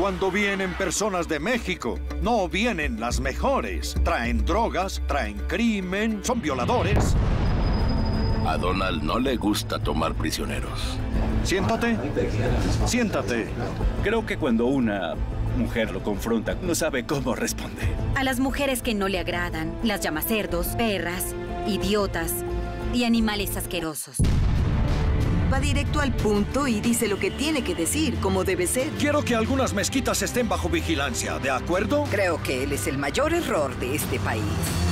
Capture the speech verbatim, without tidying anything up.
cuando vienen personas de México. No vienen las mejores. Traen drogas, traen crimen, son violadores. A Donald no le gusta tomar prisioneros. Siéntate. Siéntate. Creo que cuando una mujer lo confronta, no sabe cómo responder. A las mujeres que no le agradan, las llama cerdos, perras, idiotas y animales asquerosos. Va directo al punto y dice lo que tiene que decir, como debe ser. Quiero que algunas mezquitas estén bajo vigilancia, ¿de acuerdo? Creo que él es el mayor error de este país.